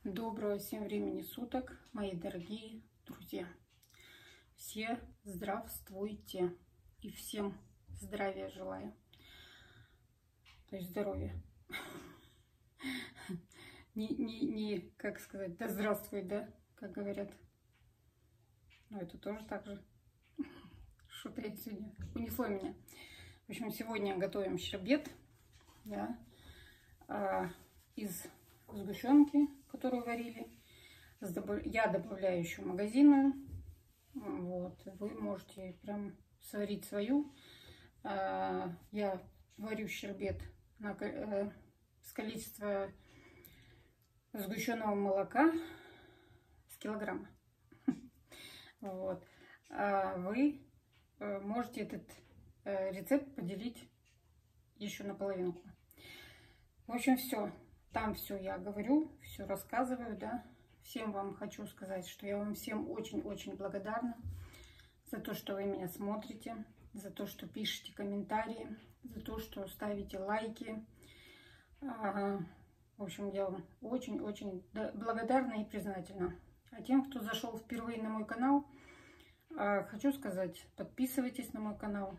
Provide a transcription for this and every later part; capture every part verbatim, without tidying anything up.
Доброго всем времени суток, мои дорогие друзья. Все здравствуйте и всем здравия желаю. То есть здоровья. Не, не, не, как сказать, да здравствуй, да, как говорят. Но это тоже так же. Что-то я сегодня унесло меня. В общем, сегодня готовим щербет, да, а, из сгущенки, которую варили. Я добавляю еще магазинную. Вот. Вы можете прям сварить свою. Я варю щербет на, с количества сгущенного молока с килограмма. Вот. А вы можете этот рецепт поделить еще на половинку. В общем, все. Там все я говорю, все рассказываю, да. Всем вам хочу сказать, что я вам всем очень-очень благодарна за то, что вы меня смотрите, за то, что пишете комментарии, за то, что ставите лайки. В общем, я вам очень-очень благодарна и признательна. А тем, кто зашел впервые на мой канал, хочу сказать, подписывайтесь на мой канал,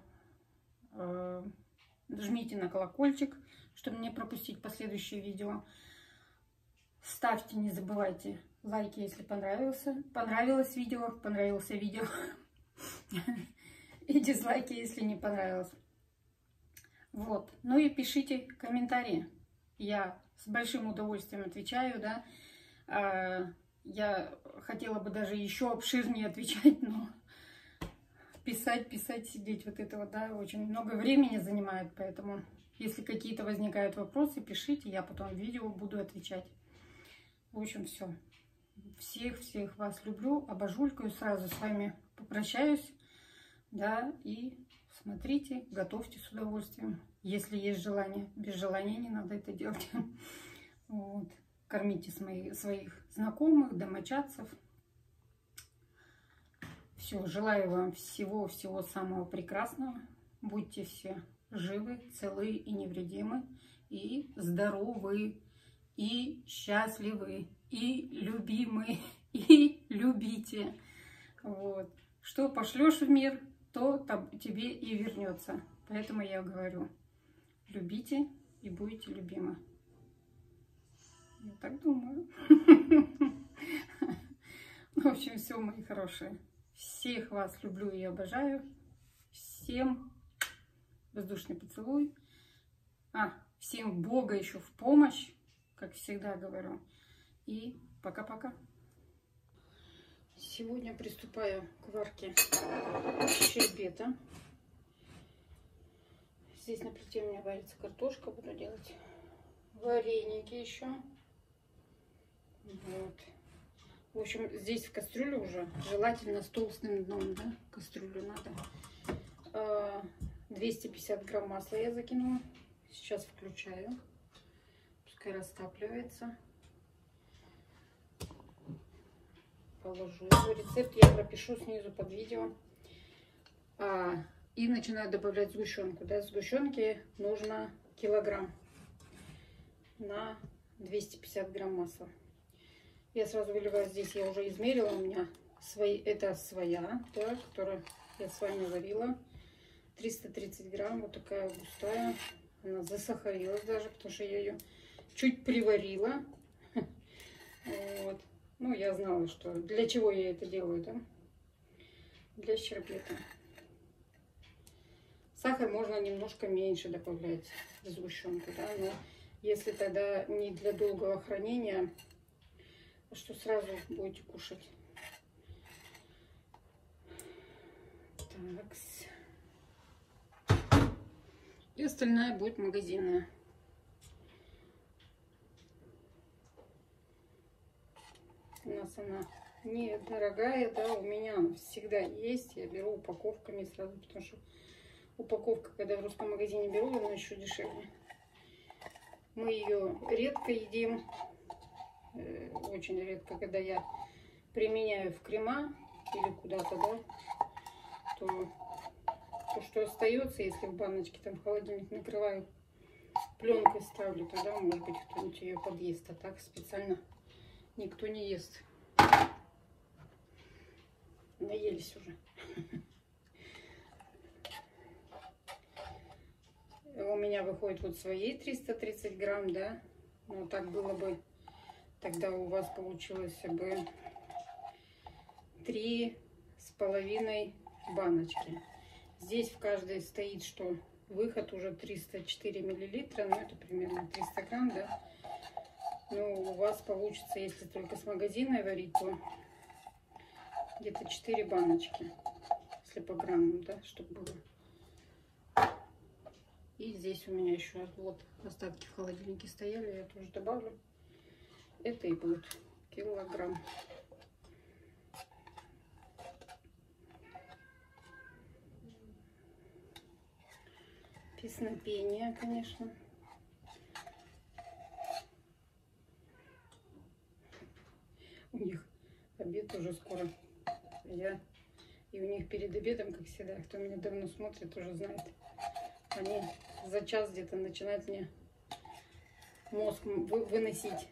жмите на колокольчик, чтобы не пропустить последующие видео. Ставьте, не забывайте, лайки, если понравился, понравилось видео, понравился видео. И дизлайки, если не понравилось. Вот. Ну и пишите комментарии. Я с большим удовольствием отвечаю, да. Я хотела бы даже еще обширнее отвечать, но писать, писать, сидеть, вот это вот, да, очень много времени занимает, поэтому... Если какие-то возникают вопросы, пишите, я потом в видео буду отвечать. В общем, все. Всех-всех вас люблю, обожулькаю, сразу с вами попрощаюсь. Да, и смотрите, готовьте с удовольствием, если есть желание. Без желания не надо это делать. Вот. Кормите своих знакомых, домочадцев. Все, желаю вам всего-всего самого прекрасного. Будьте все живы, целы и невредимы, и здоровы, и счастливы, и любимы, и любите. Вот. Что пошлешь в мир, то тебе и вернется. Поэтому я говорю, любите и будете любимы. Я так думаю. В общем, все, мои хорошие. Всех вас люблю и обожаю. Всем воздушный поцелуй. А, всем Бога еще в помощь, как всегда говорю. И пока-пока. Сегодня приступаю к варке щербета. Здесь на плите у меня варится картошка. Буду делать вареники еще. Вот. В общем, здесь в кастрюле уже, желательно с толстым дном, да, кастрюлю надо. двести пятьдесят грамм масла я закинула. Сейчас включаю. Пускай растапливается. Положу его. Рецепт я пропишу снизу под видео. А, и начинаю добавлять сгущенку. Да, сгущенки нужно килограмм на двести пятьдесят грамм масла. Я сразу выливаю. Здесь я уже измерила. У меня свои, это своя, да, которую я с вами варила. триста тридцать грамм, вот такая густая. Она засахарилась даже, потому что я ее чуть приварила. Вот. Ну, я знала, что для чего я это делаю, да? Для щербета. Сахар можно немножко меньше добавлять в сгущенку, да? Но если тогда не для долгого хранения, что сразу будете кушать. Так. И остальная будет магазинная. У нас она недорогая, да, у меня она всегда есть. Я беру упаковками сразу, потому что упаковка, когда в русском магазине беру, она еще дешевле. Мы ее редко едим, очень редко, когда я применяю в крема или куда-то, да, то... То, что остается, если в баночке там в холодильник накрываю, пленкой ставлю, тогда, может быть, кто-нибудь ее подъест. А так специально никто не ест. Наелись уже. У меня выходит вот свои триста тридцать грамм, да. Ну, так было бы, тогда у вас получилось бы три с половиной баночки. Здесь в каждой стоит, что выход уже триста четыре миллилитра, ну это примерно триста грамм, да. Ну, у вас получится, если только с магазина варить, то где-то четыре баночки, если по граммам, да, чтобы было. И здесь у меня еще вот остатки в холодильнике стояли, я тоже добавлю. Это и будет килограмм. Песнопение, конечно. У них обед уже скоро. Я и у них перед обедом, как всегда, кто меня давно смотрит, уже знает. Они за час где-то начинают мне мозг вы выносить.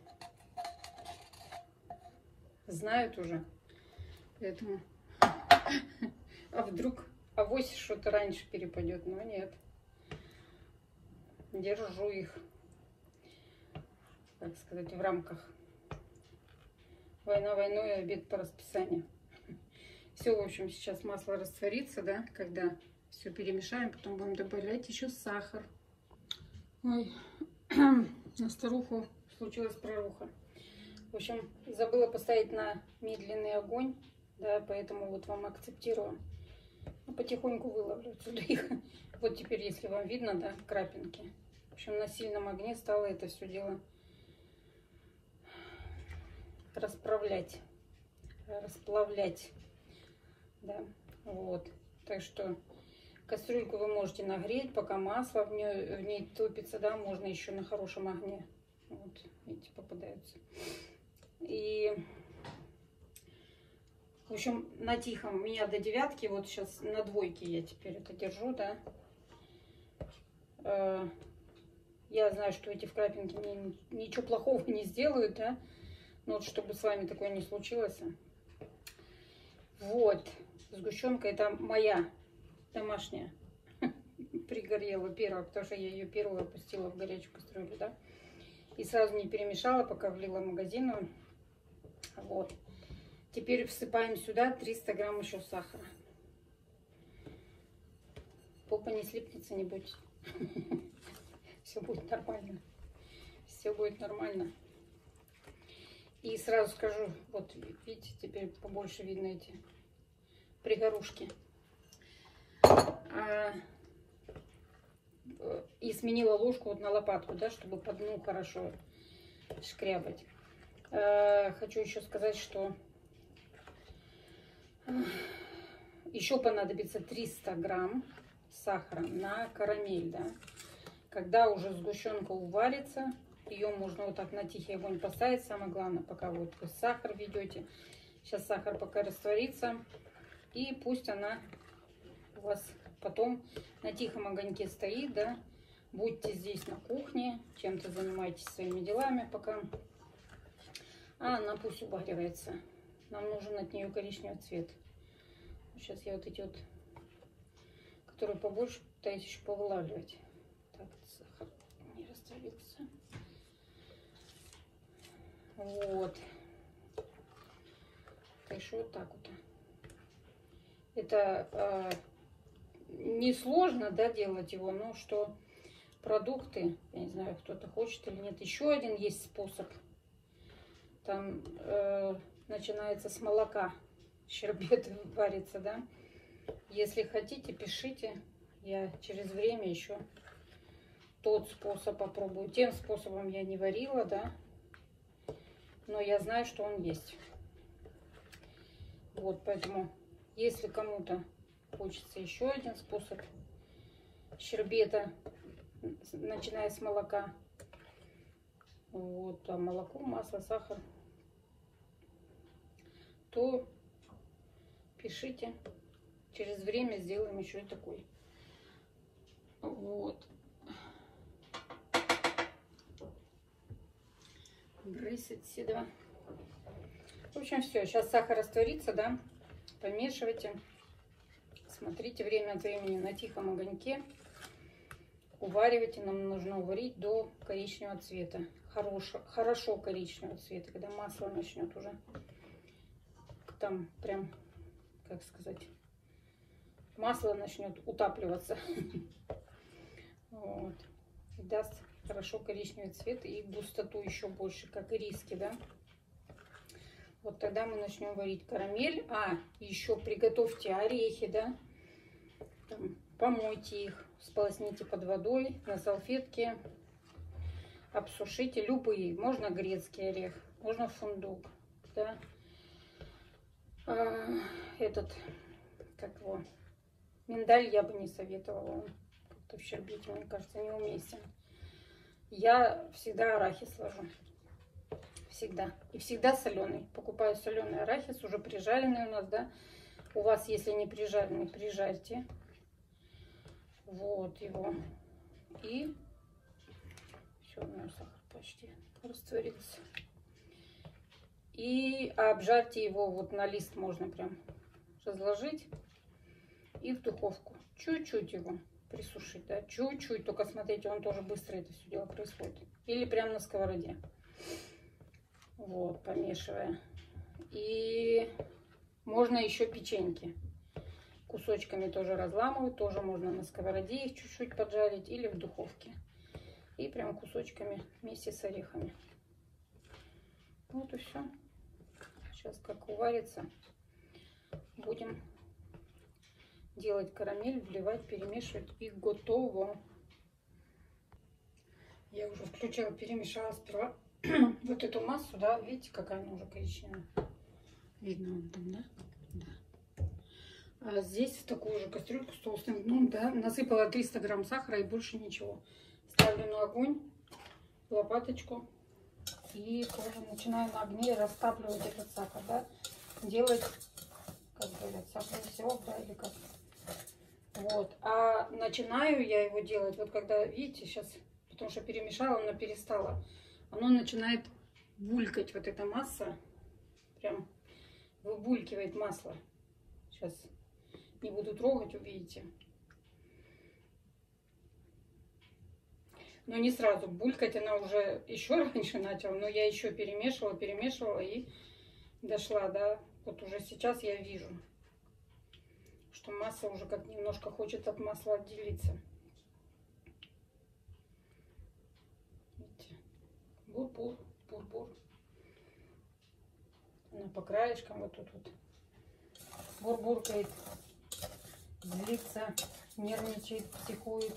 Знают уже. Поэтому... А вдруг авось что-то раньше перепадет, но нет. Держу их, как сказать, в рамках. Война войной, обед по расписанию. Все, в общем, сейчас масло растворится, да, когда все перемешаем, потом будем добавлять еще сахар. Ой, на старуху случилась проруха. В общем, забыла поставить на медленный огонь, да, поэтому вот вам акцептирую. Ну, потихоньку выловлю отсюда их. Вот теперь, если вам видно, да, крапинки. В общем, на сильном огне стало это все дело расправлять, расплавлять, да, вот. Так что кастрюльку вы можете нагреть, пока масло в ней, в ней топится, да, можно еще на хорошем огне. Вот, видите, попадаются. И, в общем, на тихом, у меня до девятки, вот сейчас на двойке я теперь это держу, да. Я знаю, что эти вкрапинки мне ничего плохого не сделают, да. Но вот чтобы с вами такое не случилось. Вот, сгущенка это моя домашняя. Пригорела первая, потому что я ее первую опустила в горячую кастрюлю, да. И сразу не перемешала, пока влила магазинную. Вот. Теперь всыпаем сюда триста грамм еще сахара. Попа не слипнется, не бойтесь. Все будет нормально. Все будет нормально. И сразу скажу, вот видите, теперь побольше видно эти пригорушки. А, и сменила ложку вот на лопатку, да, чтобы по дну хорошо шкрябать. А, хочу еще сказать, что еще понадобится триста грамм сахара на карамель, да. Когда уже сгущенка уварится, ее можно вот так на тихий огонь поставить. Самое главное, пока вот вы сахар ведете. Сейчас сахар пока растворится. И пусть она у вас потом на тихом огоньке стоит, да. Будьте здесь на кухне, чем-то занимайтесь своими делами пока. А она пусть уваривается. Нам нужен от нее коричневый цвет. Сейчас я вот эти вот, которые побольше, пытаюсь еще повылавливать. Так, сахар не растворился. Вот. Так что вот так вот. Это э, несложно, да, делать его, но что продукты, я не знаю, кто-то хочет или нет. Еще один есть способ. Там э, начинается с молока. Щербет варится, да. Если хотите, пишите. Я через время еще тот способ попробую. Тем способом я не варила, да. Но я знаю, что он есть. Вот, поэтому, если кому-то хочется еще один способ щербета, начиная с молока, вот, а молоко, масло, сахар, то пишите. Через время сделаем еще и такой. Вот. Брысить сюда. общем, все. Сейчас сахар растворится, да? Помешивайте. Смотрите время от времени на тихом огоньке. Уваривайте. Нам нужно уварить до коричневого цвета. Хорошо, хорошо коричневого цвета. Когда масло начнет уже там прям, как сказать, масло начнет утапливаться. Вот. И даст хорошо коричневый цвет и густоту еще больше, как ириски, да? Вот тогда мы начнем варить карамель. А, еще приготовьте орехи, да? Там, помойте их, сполосните под водой на салфетке, обсушите любые. Можно грецкий орех, можно фундук, да? А, этот, как его, миндаль я бы не советовала. Он как-то в щербете, мне кажется, неуместен. Я всегда арахис ложу. Всегда. И всегда соленый. Покупаю соленый арахис, уже прижаренный у нас, да. У вас, если не прижаренный, прижарьте. Вот его. И все, у меня сахар почти растворился. И обжарьте его, вот на лист можно прям разложить. И в духовку. Чуть-чуть его присушить, да. Чуть-чуть. Только смотрите, он тоже быстро это все дело происходит. Или прямо на сковороде. Вот, помешивая. И можно еще печеньки кусочками тоже разламывать. Тоже можно на сковороде их чуть-чуть поджарить или в духовке. И прям кусочками вместе с орехами. Вот и все. Сейчас как уварится, будем делать карамель, вливать, перемешивать, и готово. Я уже включила, перемешала сперва вот эту массу, да, видите, какая она уже коричневая. Видно вон там, да? Да. А здесь в такую же кастрюльку с толстым дном, да, насыпала триста грамм сахара и больше ничего. Ставлю на огонь лопаточку и тоже начинаю на огне растапливать этот сахар, да, делать, как говорят, сахарный сироп, да, или как. Вот, а начинаю я его делать, вот когда, видите, сейчас, потому что перемешала, она перестала, оно начинает булькать, вот эта масса, прям выбулькивает масло. Сейчас не буду трогать, увидите. Но не сразу булькать, она уже еще раньше начала, но я еще перемешивала, перемешивала и дошла, да, вот уже сейчас я вижу, что масса уже как немножко хочет от масла отделиться. Видите? Бур-бур, бур-бур. Она по краешкам вот тут вот бур-буркает, злится, нервничает, психует.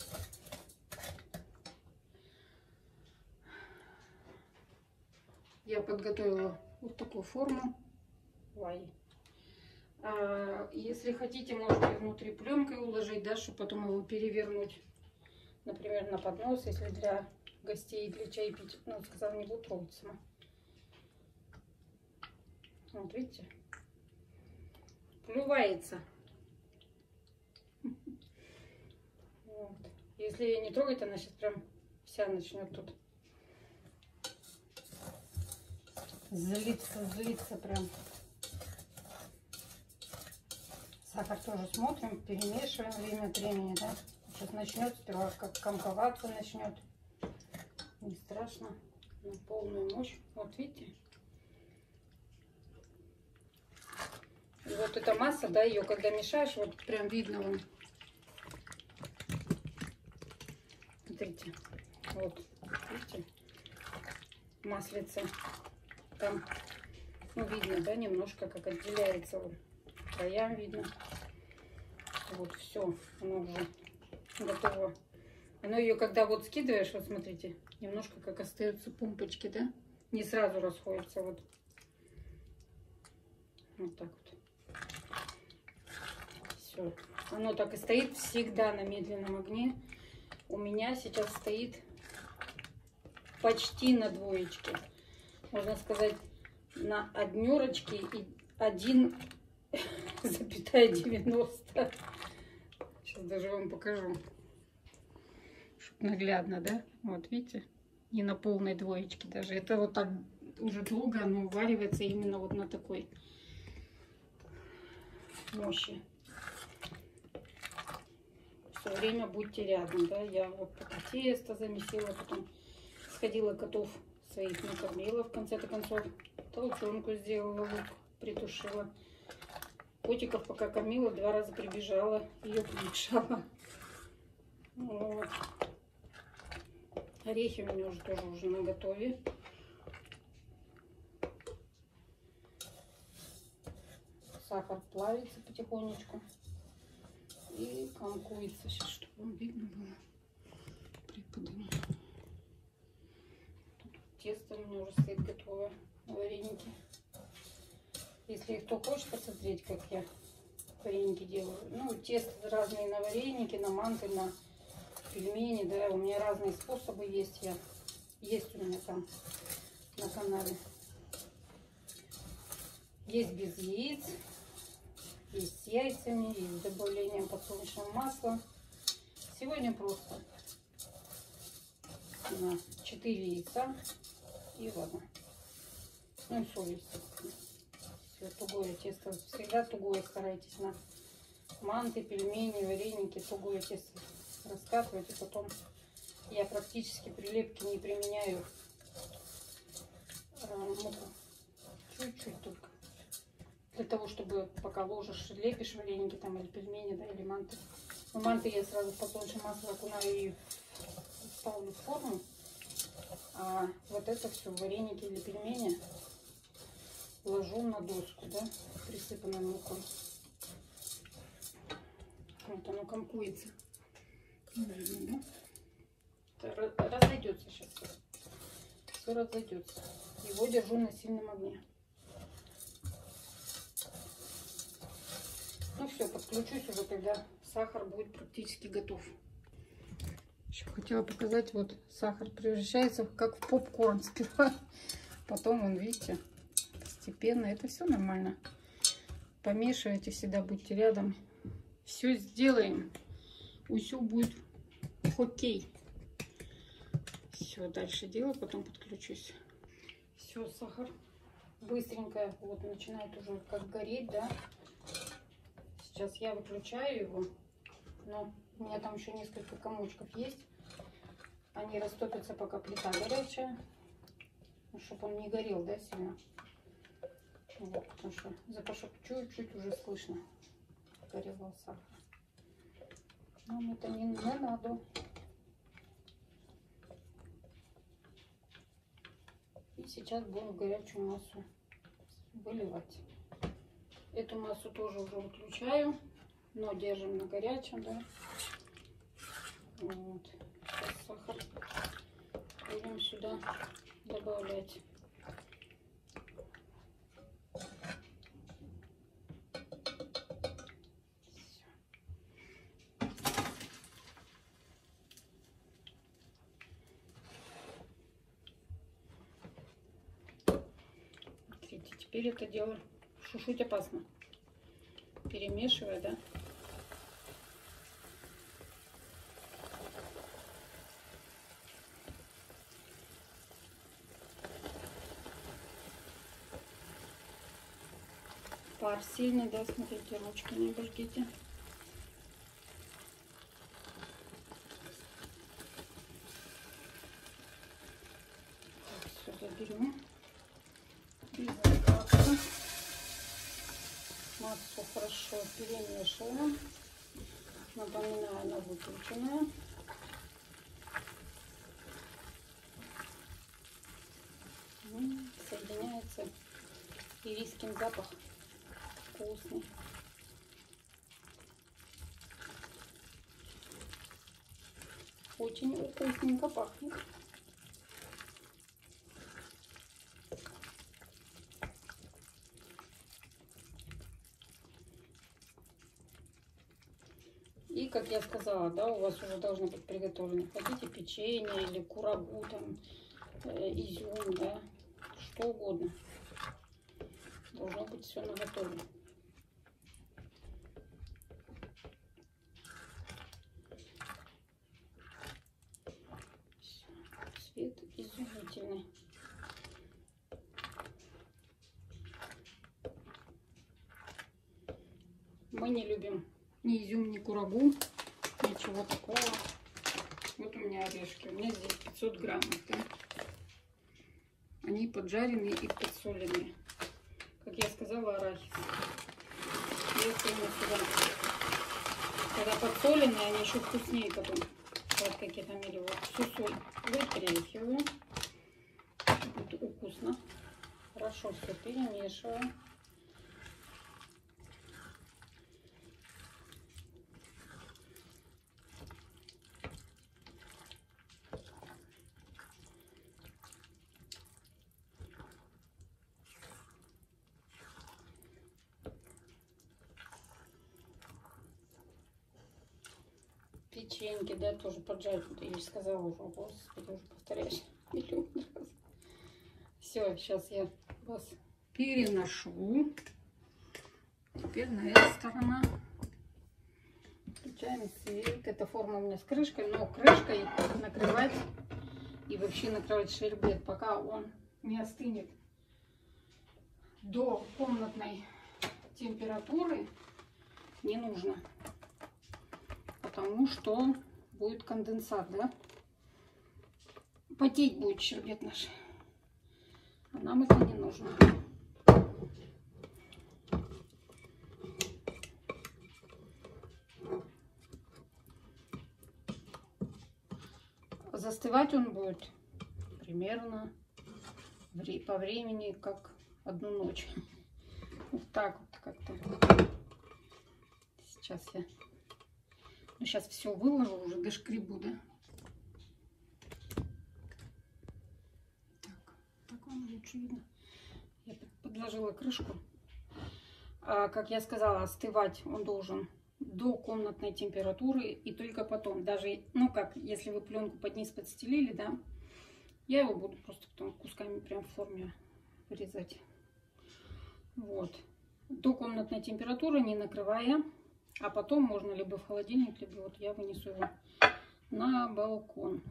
Я подготовила вот такую форму. Ой. А, если хотите, можете внутри пленкой уложить, да, чтобы потом его перевернуть, например, на поднос, если для гостей, для чаепития. Ну, сказала, не буду трогать сама. Вот, видите? Плювается. Вот. Если ее не трогать, она сейчас прям вся начнет тут злиться, злиться прям. Сахар тоже смотрим, перемешиваем время от времени, да. Сейчас начнет сперва как комковаться начнет. Не страшно, на полную мощь. Вот видите? И вот эта масса, да, ее когда мешаешь, вот прям видно вон. Смотрите, вот, видите, маслица. Там, ну, видно, да, немножко как отделяется, вот, краям видно. Вот, все, оно уже готово. Оно ее, когда вот скидываешь, вот смотрите, немножко как остаются пумпочки, да, не сразу расходятся, вот. Вот так вот. Все, оно так и стоит всегда на медленном огне. У меня сейчас стоит почти на двоечке. Можно сказать, на однерочке и один запятая девяносто. Сейчас даже вам покажу, чтобы наглядно, да? Вот видите, не на полной двоечке даже. Это вот так уже долго оно уваривается именно вот на такой мощи. Все время будьте рядом, да. Я вот пока тесто замесила, потом сходила котов своих накормила в конце-то концов. Толчонку сделала, лук притушила. Котиков пока кормила, два раза прибежала, ее помешала. Вот. Орехи у меня уже тоже уже на готове. Сахар плавится потихонечку и комкуется. Сейчас, чтобы вам видно было, приподниму. Тесто у меня уже стоит готовое на вареники. Если кто хочет посмотреть, как я вареники делаю, ну, тесто разные на вареники, на манты, на пельмени, да, у меня разные способы есть, я есть у меня там на канале. Есть без яиц, есть с яйцами, есть с добавлением подсолнечного масла. Сегодня просто на четыре яйца и вода. Ну и соль, естественно. Все тугое тесто. Всегда тугое старайтесь на манты, пельмени, вареники. Тугое тесто раскатывать. И потом я практически прилепки не применяю а, муку. Чуть-чуть только. Для того, чтобы пока ложишь, лепишь вареники там или пельмени, да, или манты. Но манты я сразу в подсолнечное масло окунаю и ставлю в форму. А вот это все, вареники или пельмени, ложу на доску, да, присыпанной мукой. Вот оно комкуется. Видно, да? Разойдется сейчас. Все разойдется. Его держу на сильном огне. Ну все, подключусь уже, когда сахар будет практически готов. Еще хотела показать, вот сахар превращается как в попкорн сперва. Потом, он, видите, постепенно. Это все нормально. Помешивайте, всегда будьте рядом. Все сделаем. И все будет окей. Все, дальше делаю, потом подключусь. Все, сахар быстренько вот начинает уже как гореть, да. Сейчас я выключаю его, но у меня там еще несколько комочков есть. Они растопятся, пока плита горячая, чтобы он не горел, да, сильно. Вот, потому что запашок чуть-чуть уже слышно горелого сахара. Нам это не, не надо. И сейчас будем горячую массу выливать. Эту массу тоже уже выключаю, но держим на горячем, да. Вот. Сейчас сахар будем сюда добавлять. Смотрите, теперь это дело чуть-чуть опасно. Перемешивая, да. Пар сильный, да, смотрите, ручки не обожгите. Так, все заберем. Массу хорошо перемешиваем. Напоминаю, она выключенная. Соединяется ирискин запах вкусный. Очень вкусненько пахнет. И, как я сказала, да, у вас уже должно быть приготовлено. Хотите печенье или курагу, там, э, изюм, да, что угодно. Должно быть все наготове. Цвет изумительный. Мы не любим ни изюм, ни курагу, ничего такого. Вот у меня орешки. У меня здесь пятьсот граммов, да? Они поджаренные и подсоленные. Как я сказала, арахис. Если мы сюда, когда подсоленные, они еще вкуснее потом. Вот какие-то мели. Вот всю соль вытряхиваю. Будет вкусно. Хорошо все перемешиваю. Печеньки, да, тоже поджарить. Я же сказала уже, господи, уже повторяюсь миллион раз. Все, сейчас я вас переношу. Теперь на эту сторону. Включаем свет. Эта форма у меня с крышкой, но крышкой накрывать и вообще накрывать шербет, пока он не остынет до комнатной температуры, не нужно. Потому что будет конденсат, да? Потеть будет щербет наш. А нам это не нужно. Застывать он будет примерно по времени как одну ночь. Вот так вот как-то. Сейчас я... Ну, сейчас все выложу, уже дошкребу, да? Так, так вам лучше видно. Я подложила крышку. А, как я сказала, остывать он должен до комнатной температуры. И только потом, даже, ну как, если вы пленку под низ подстелили, да, я его буду просто потом кусками прям в форме вырезать. Вот. До комнатной температуры, не накрывая. А потом можно либо в холодильник, либо вот я вынесу его на балкон.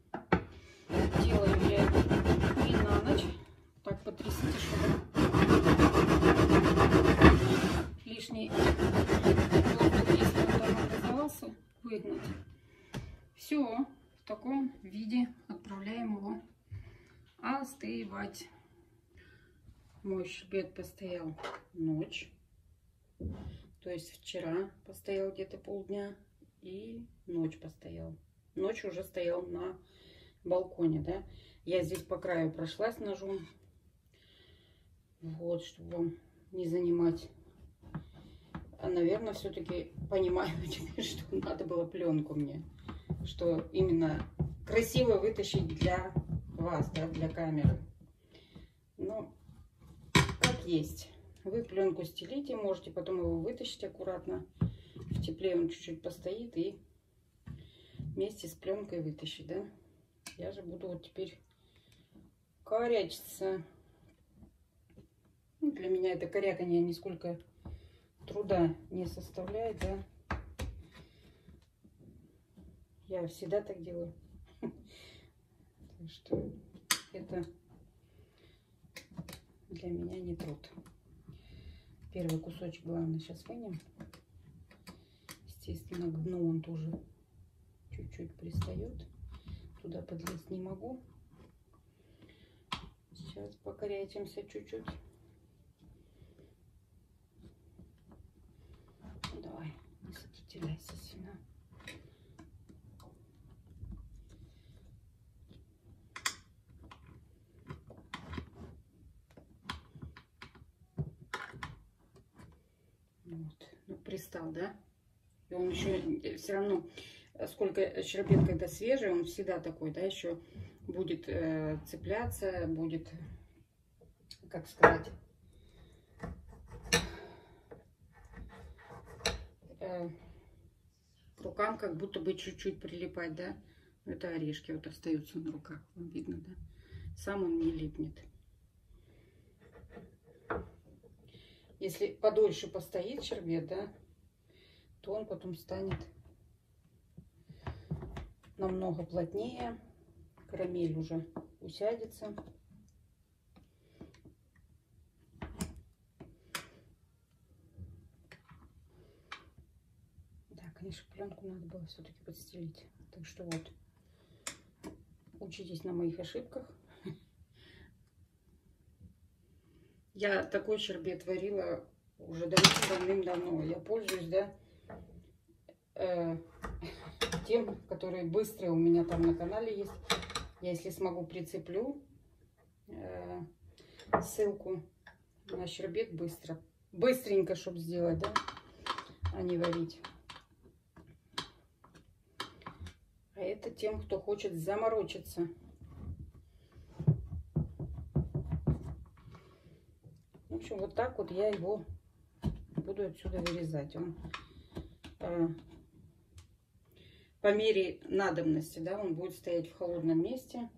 Делаю я это не на ночь. Так потрясите, чтобы лишний воздух, если он там образовался, выгнать. Все, в таком виде отправляем его остывать. Мой щербет постоял ночь. То есть вчера постоял где-то полдня и ночь постоял. Ночь уже стоял на балконе, да. Я здесь по краю прошлась ножом. Вот, чтобы вам не занимать. А, наверное, все-таки понимаю теперь, что надо было пленку мне. Что именно красиво вытащить для вас, да, для камеры. Ну, как есть. Вы пленку стелите, можете потом его вытащить аккуратно. В тепле он чуть-чуть постоит и вместе с пленкой вытащить, да. Я же буду вот теперь корячиться. Ну, для меня это коряканье нисколько труда не составляет, да. Я всегда так делаю. Так что это для меня не труд. Первый кусочек, главное, сейчас вынем. Естественно, к дну он тоже чуть-чуть пристает. Туда подлезть не могу. Сейчас покорячимся чуть-чуть. Давай, не сопротивляйся сильно. Вот. Ну, пристал, да? И он еще все равно, сколько щербет, когда свежий, он всегда такой, да, еще будет э, цепляться, будет, как сказать, э, к рукам как будто бы чуть-чуть прилипать, да? Это орешки вот остаются на руках, вам видно, да? Сам он не липнет. Если подольше постоит щербет, да, то он потом станет намного плотнее. Карамель уже усядется. конечно, пленку надо было все-таки подстелить. Так что вот, учитесь на моих ошибках. Я такой щербет варила уже давным-давно. Я пользуюсь, да, э, тем, которые быстрые у меня там на канале есть. Я, если смогу, прицеплю э, ссылку на щербет быстро. Быстренько, чтобы сделать, да, а не варить. А это тем, кто хочет заморочиться. В общем, вот так вот я его буду отсюда вырезать. Он э, по мере надобности, да, он будет стоять в холодном месте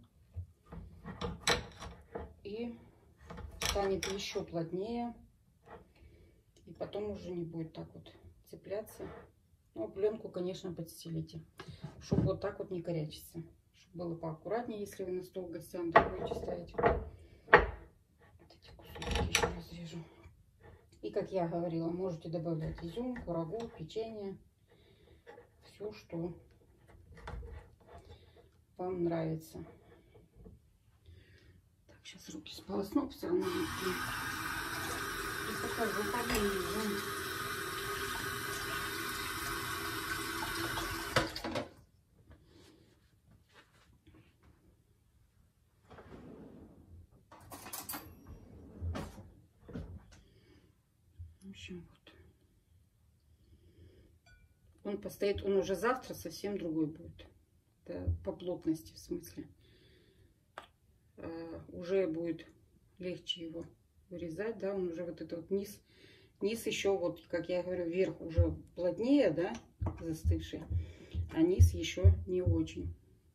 и станет еще плотнее. И потом уже не будет так вот цепляться. Ну, пленку, конечно, подстелите, чтобы вот так вот не корячиться. Чтобы было поаккуратнее, если вы на стол гостям будете ставить. Вот эти кусочки еще разрежу. И, как я говорила, можете добавлять изюм, курагу, печенье. Все, что вам нравится. Так, сейчас руки сполосну, все равно липкие. И покажу поближе. В общем, вот. Он постоит, он уже завтра совсем другой будет. Да, по плотности, в смысле. А, уже будет легче его вырезать, да, он уже вот этот вот низ, низ еще вот, как я говорю, вверх уже плотнее, да, застывший, а низ еще не очень.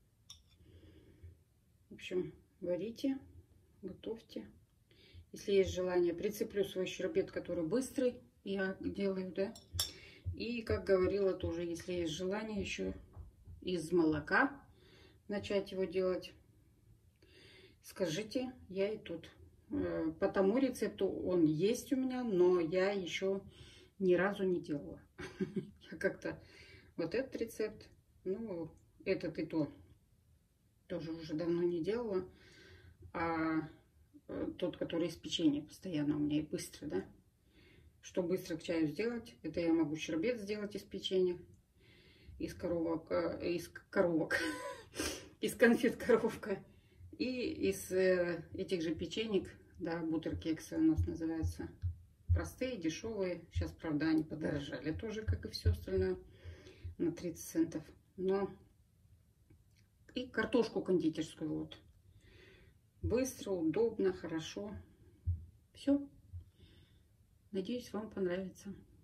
В общем, варите, готовьте. Если есть желание, прицеплю свой щербет, который быстрый, я делаю, да. И, как говорила, тоже, если есть желание, еще из молока начать его делать, скажите, я и тут. По тому рецепту он есть у меня, но я еще ни разу не делала. Я как-то вот этот рецепт, ну, этот и то тоже уже давно не делала. А тот, который из печенья постоянно у меня и быстро, да. Что быстро к чаю сделать, это я могу щербет сделать из печенья, из коровок, из коровок, из конфет коровка и из этих же печенек, да, бутеркексы у нас называются. Простые, дешевые. Сейчас, правда, они подорожали тоже, как и все остальное, на тридцать центов. Но и картошку кондитерскую вот. Быстро, удобно, хорошо. Все. Надеюсь, вам понравится.